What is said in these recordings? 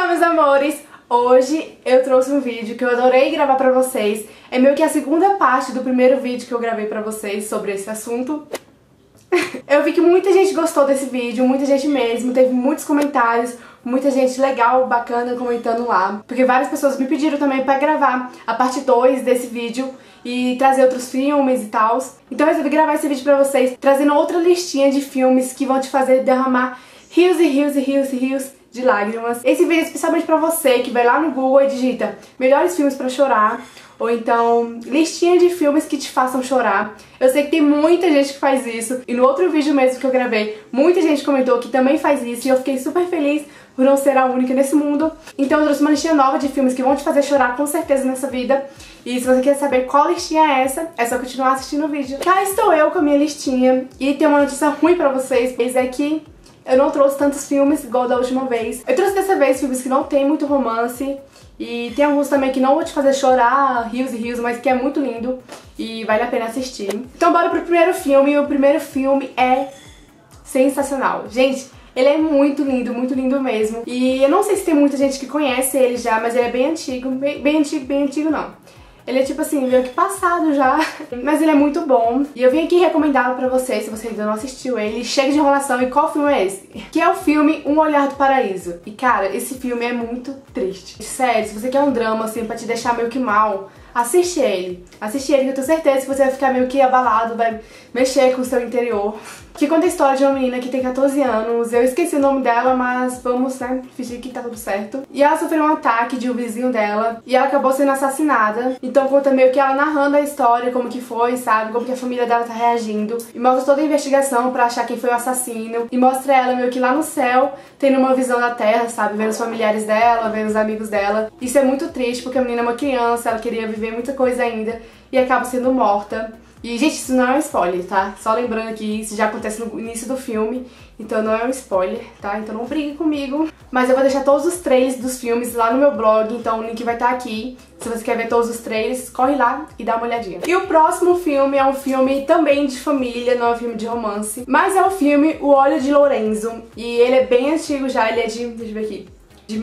meus amores! Hoje eu trouxe um vídeo que eu adorei gravar pra vocês. É meio que a segunda parte do primeiro vídeo que eu gravei pra vocês sobre esse assunto. Eu vi que muita gente gostou desse vídeo, muita gente mesmo, teve muitos comentários, muita gente legal, bacana comentando lá. Porque várias pessoas me pediram também pra gravar a parte 2 desse vídeo e trazer outros filmes e tal. Então eu resolvi gravar esse vídeo pra vocês, trazendo outra listinha de filmes que vão te fazer derramar rios e rios e rios e rios de lágrimas. Esse vídeo é especialmente pra você que vai lá no Google e digita melhores filmes pra chorar, ou então listinha de filmes que te façam chorar. Eu sei que tem muita gente que faz isso, e no outro vídeo mesmo que eu gravei, muita gente comentou que também faz isso, e eu fiquei super feliz por não ser a única nesse mundo. Então eu trouxe uma listinha nova de filmes que vão te fazer chorar com certeza nessa vida. E se você quer saber qual listinha é essa, é só continuar assistindo o vídeo. Cá estou eu com a minha listinha, e tem uma notícia ruim pra vocês, pois é que eu não trouxe tantos filmes igual da última vez. Eu trouxe dessa vez filmes que não tem muito romance, e tem alguns também que não vou te fazer chorar rios e rios, mas que é muito lindo e vale a pena assistir. Então bora pro primeiro filme, e o primeiro filme é sensacional. Gente, ele é muito lindo mesmo. E eu não sei se tem muita gente que conhece ele já, mas ele é bem antigo, bem antigo não. Ele é tipo assim, meio que passado já, mas ele é muito bom. E eu vim aqui recomendá-lo pra vocês, se você ainda não assistiu ele. Chega de enrolação, e qual filme é esse? Que é o filme Um Olhar do Paraíso. E cara, esse filme é muito triste. Sério, se você quer um drama assim pra te deixar meio que mal, assiste ele. Assiste ele, que eu tenho certeza que você vai ficar meio que abalado, vai mexer com o seu interior. Que conta a história de uma menina que tem 14 anos, eu esqueci o nome dela, mas vamos, né, fingir que tá tudo certo. E ela sofreu um ataque de um vizinho dela, e ela acabou sendo assassinada. Então conta meio que ela narrando a história, como que foi, sabe, como que a família dela tá reagindo. E mostra toda a investigação pra achar quem foi o assassino. E mostra ela meio que lá no céu, tendo uma visão da terra, sabe, vendo os familiares dela, vendo os amigos dela. Isso é muito triste, porque a menina é uma criança, ela queria viver muita coisa ainda, e acaba sendo morta. E, gente, isso não é um spoiler, tá? Só lembrando que isso já acontece no início do filme, então não é um spoiler, tá? Então não brigue comigo. Mas eu vou deixar todos os trailers dos filmes lá no meu blog, então o link vai estar aqui. Se você quer ver todos os trailers, corre lá e dá uma olhadinha. E o próximo filme é um filme também de família, não é um filme de romance, mas é o filme O Olho de Lorenzo. E ele é bem antigo já, ele é de, deixa eu ver aqui, de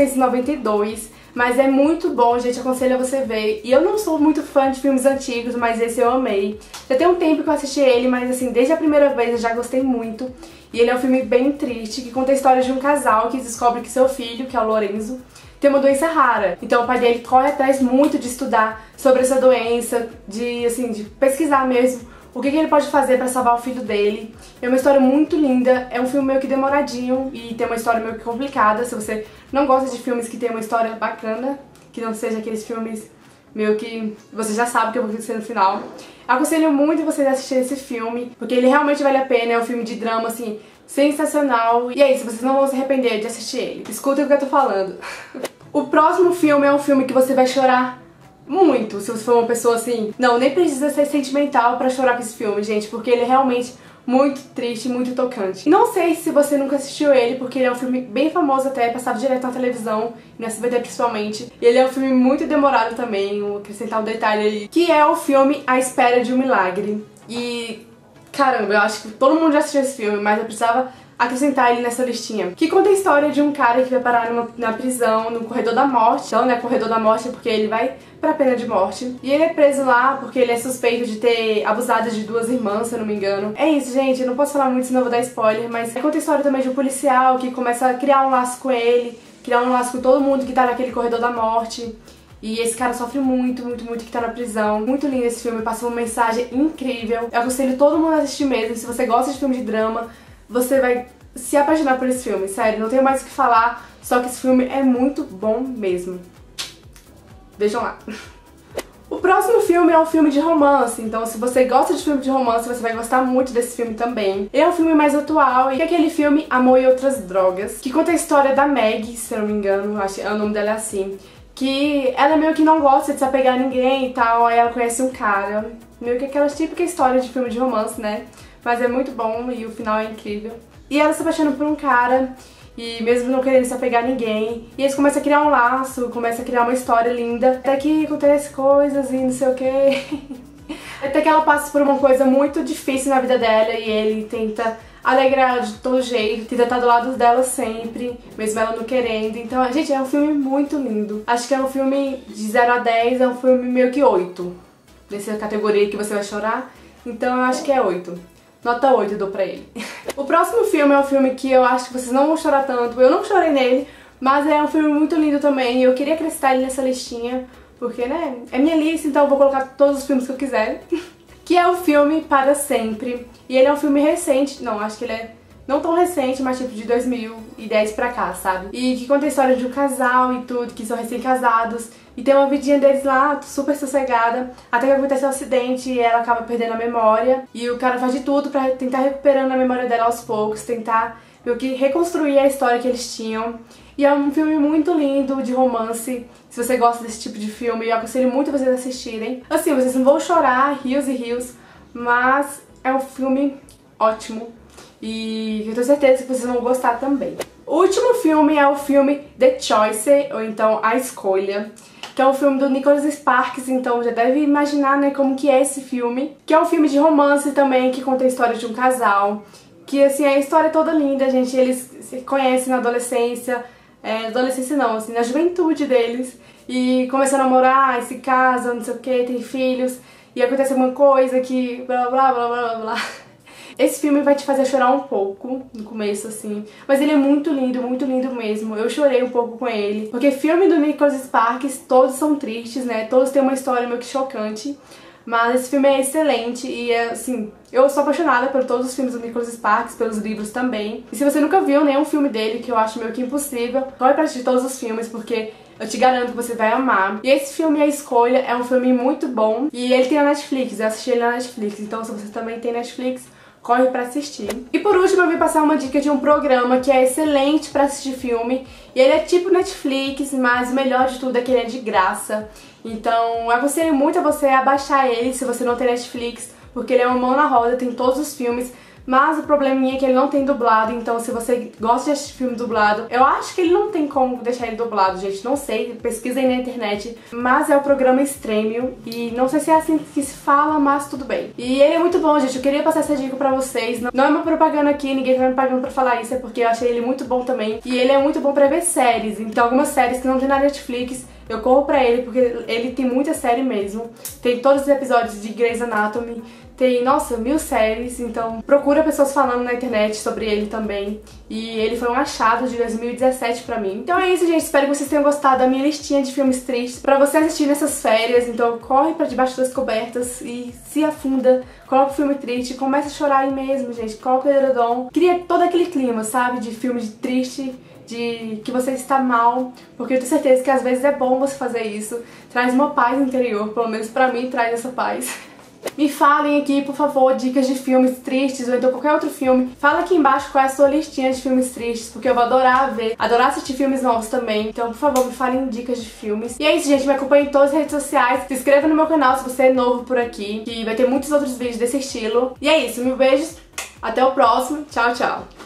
1992. Mas é muito bom, gente, aconselho a você ver. E eu não sou muito fã de filmes antigos, mas esse eu amei. Já tem um tempo que eu assisti ele, mas assim, desde a primeira vez eu já gostei muito. E ele é um filme bem triste, que conta a história de um casal que descobre que seu filho, que é o Lorenzo, tem uma doença rara. Então o pai dele corre atrás muito de estudar sobre essa doença, de pesquisar mesmo o que ele pode fazer pra salvar o filho dele. É uma história muito linda, é um filme meio que demoradinho e tem uma história meio que complicada. Se você não gosta de filmes que tem uma história bacana, que não seja aqueles filmes meio que você já sabe o que vai acontecer no final, aconselho muito vocês a assistirem esse filme, porque ele realmente vale a pena, é um filme de drama, assim, sensacional. E é isso, vocês não vão se arrepender de assistir ele. Escutem o que eu tô falando. O próximo filme é um filme que você vai chorar muito, se você for uma pessoa assim, não, nem precisa ser sentimental pra chorar com esse filme, gente, porque ele é realmente muito triste, muito tocante. Não sei se você nunca assistiu ele, porque ele é um filme bem famoso até, passado direto na televisão, no SBT principalmente. E ele é um filme muito demorado também, vou acrescentar um detalhe ali, que é o filme A Espera de um Milagre. E caramba, eu acho que todo mundo já assistiu esse filme, mas eu precisava acrescentar ele nessa listinha. Que conta a história de um cara que vai parar na prisão, no corredor da morte. Então, né, corredor da morte é porque ele vai pra pena de morte. E ele é preso lá porque ele é suspeito de ter abusado de duas irmãs, se eu não me engano. É isso, gente, eu não posso falar muito, senão eu vou dar spoiler, mas conta a história também de um policial que começa a criar um laço com ele, criar um laço com todo mundo que tá naquele corredor da morte. E esse cara sofre muito que tá na prisão. Muito lindo esse filme, passa uma mensagem incrível. Eu aconselho todo mundo a assistir mesmo. Se você gosta de filme de drama, você vai se apaixonar por esse filme, sério, não tenho mais o que falar, só que esse filme é muito bom mesmo. Vejam lá. O próximo filme é um filme de romance, então se você gosta de filme de romance, você vai gostar muito desse filme também. Ele é um filme mais atual, e é aquele filme Amor e Outras Drogas, que conta a história da Meg, se eu não me engano, acho que o nome dela é assim, que ela meio que não gosta de se apegar a ninguém e tal, aí ela conhece um cara, meio que aquela típica história de filme de romance, né? Mas é muito bom e o final é incrível. E ela se apaixona por um cara, e mesmo não querendo se apegar a ninguém, e eles começam a criar um laço, começam a criar uma história linda. Até que acontece coisas e não sei o que. Até que ela passa por uma coisa muito difícil na vida dela e ele tenta alegra ela de todo jeito, tenta estar do lado dela sempre, mesmo ela não querendo. Então, gente, é um filme muito lindo. Acho que é um filme de 0 a 10, é um filme meio que 8. Nessa categoria que você vai chorar. Então eu acho que é 8. Nota 8 eu dou pra ele. O próximo filme é um filme que eu acho que vocês não vão chorar tanto. Eu não chorei nele, mas é um filme muito lindo também. E eu queria acrescentar ele nessa listinha, porque, né, é minha lista, então eu vou colocar todos os filmes que eu quiser. Que é o filme Para Sempre. E ele é um filme recente, não, acho que ele é não tão recente, mas tipo de 2010 pra cá, sabe? E que conta a história de um casal e tudo, que são recém-casados. E tem uma vidinha deles lá, super sossegada, até que acontece um acidente e ela acaba perdendo a memória. E o cara faz de tudo pra tentar recuperando a memória dela aos poucos, tentar meio que reconstruir a história que eles tinham. E é um filme muito lindo, de romance. Se você gosta desse tipo de filme, eu aconselho muito vocês assistirem. Assim, vocês não vão chorar, rios e rios, mas é um filme ótimo. E eu tenho certeza que vocês vão gostar também. O último filme é o filme The Choice, ou então A Escolha, que é um filme do Nicholas Sparks, então já deve imaginar, né, como que é esse filme. Que é um filme de romance também, que conta a história de um casal. Que, assim, a história é toda linda, gente. Eles se conhecem na adolescência, adolescência não, assim, na juventude deles. E começam a namorar, e se casam, não sei o que, tem filhos. E acontece alguma coisa que blá blá blá blá blá. Esse filme vai te fazer chorar um pouco no começo, assim. Mas ele é muito lindo mesmo. Eu chorei um pouco com ele. Porque filme do Nicholas Sparks, todos são tristes, né? Todos têm uma história meio que chocante. Mas esse filme é excelente e, assim, eu sou apaixonada por todos os filmes do Nicholas Sparks, pelos livros também. E se você nunca viu nenhum filme dele, que eu acho meio que impossível, corre pra assistir todos os filmes, porque eu te garanto que você vai amar. E esse filme, A Escolha, é um filme muito bom. E ele tem na Netflix, eu assisti ele na Netflix. Então, se você também tem Netflix, corre pra assistir. E por último eu vim passar uma dica de um programa que é excelente pra assistir filme. E ele é tipo Netflix, mas o melhor de tudo é que ele é de graça. Então eu aconselho muito a você a baixar ele se você não tem Netflix, porque ele é uma mão na roda, tem todos os filmes. Mas o probleminha é que ele não tem dublado, então se você gosta de assistir filme dublado, eu acho que ele não tem como deixar ele dublado, gente, não sei, pesquisem na internet. Mas é o programa Stremio, e não sei se é assim que se fala, mas tudo bem. E ele é muito bom, gente, eu queria passar essa dica pra vocês. Não é uma propaganda aqui, ninguém tá me pagando pra falar isso, é porque eu achei ele muito bom também. E ele é muito bom pra ver séries, então algumas séries que não tem na Netflix, eu corro pra ele, porque ele tem muita série mesmo. Tem todos os episódios de Grey's Anatomy, tem, nossa, 1000 séries, então procura pessoas falando na internet sobre ele também. E ele foi um achado de 2017 pra mim. Então é isso, gente, espero que vocês tenham gostado da minha listinha de filmes tristes pra você assistir nessas férias. Então corre pra debaixo das cobertas e se afunda, coloca o filme triste, começa a chorar aí mesmo, gente, coloca o edredom. Cria todo aquele clima, sabe, de filme triste, de que você está mal, porque eu tenho certeza que às vezes é bom você fazer isso. Traz uma paz interior, pelo menos pra mim traz essa paz. Me falem aqui, por favor, dicas de filmes tristes ou então qualquer outro filme. Fala aqui embaixo qual é a sua listinha de filmes tristes, porque eu vou adorar ver, adorar assistir filmes novos também. Então, por favor, me falem dicas de filmes. E é isso, gente, me acompanhe em todas as redes sociais. Se inscreva no meu canal se você é novo por aqui, que vai ter muitos outros vídeos desse estilo. E é isso, mil beijos, até o próximo, tchau, tchau.